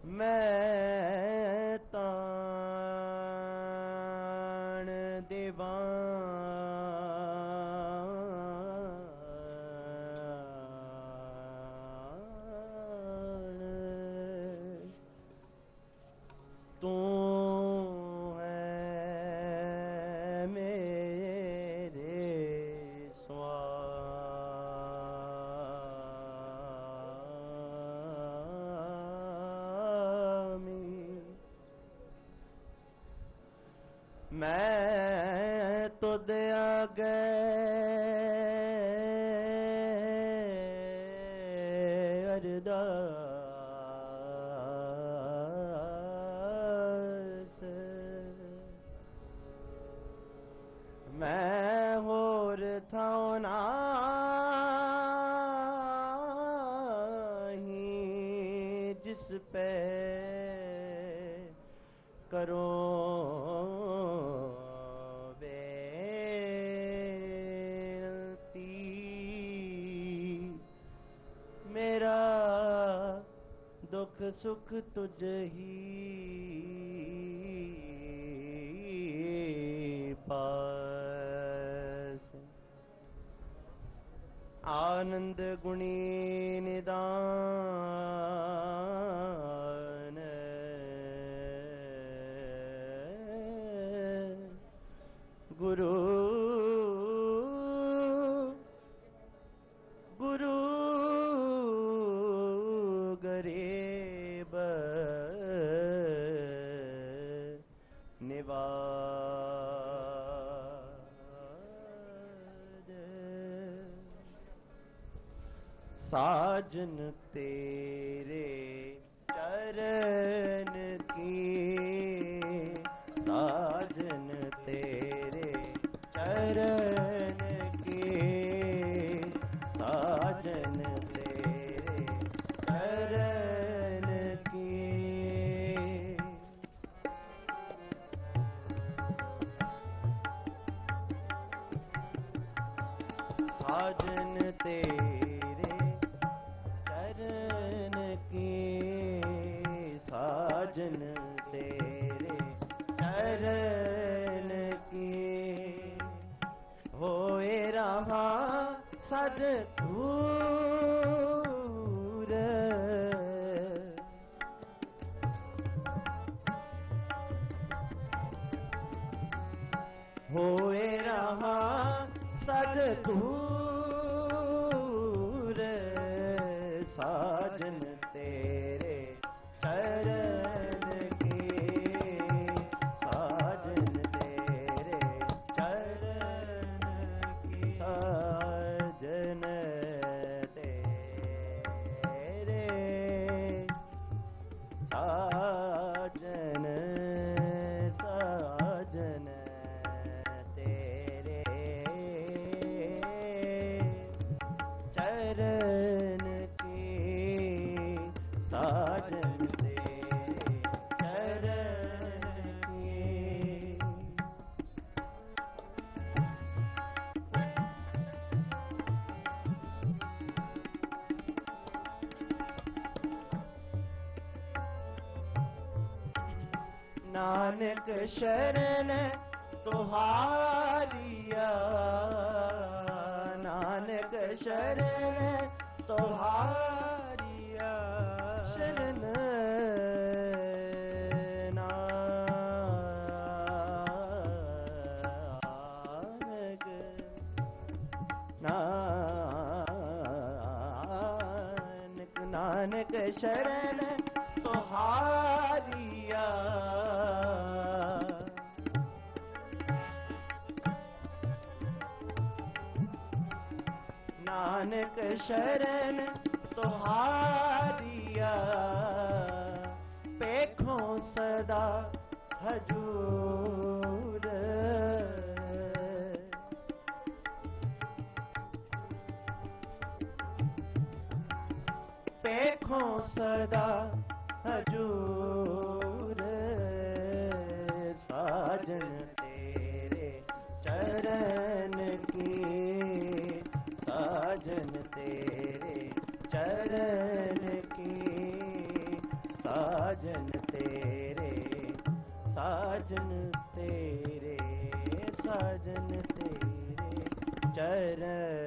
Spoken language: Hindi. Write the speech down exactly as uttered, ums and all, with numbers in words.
मैं तान दीवान तू है मेरे स्वामी। मैं तो दया गए अरदास मैं होर थां नाहीं जिस पे करो बेनती। मेरा दुख सुख तुझ ही पास। आनंद गुणी निदान गुरु गुरु गरीब निवाज। साजन तेरे चरण की साजन तेरे चरण की साजन तेरे चरण की। साजन तेरे चरण की साजन तेरे चरण की। होए रहा सद दूर होए रहा सद दूर साजन तेरे चरण की साजन तेरे चरण की साजन तेरे साजन साजन तेरे चरण की साजन तेरे चरण की। नानक शरण तुहारिया नानक शरण तुहारिया शरण नानक नानक नानक शरण तुहारिया नानक शरण तुहारिया पेखों सदा हजूर पेखों सदा हजूर साजन तेरे चरण की साजन तेरे चरण की साजन साजन तेरे साजन तेरे साजन तेरे चरण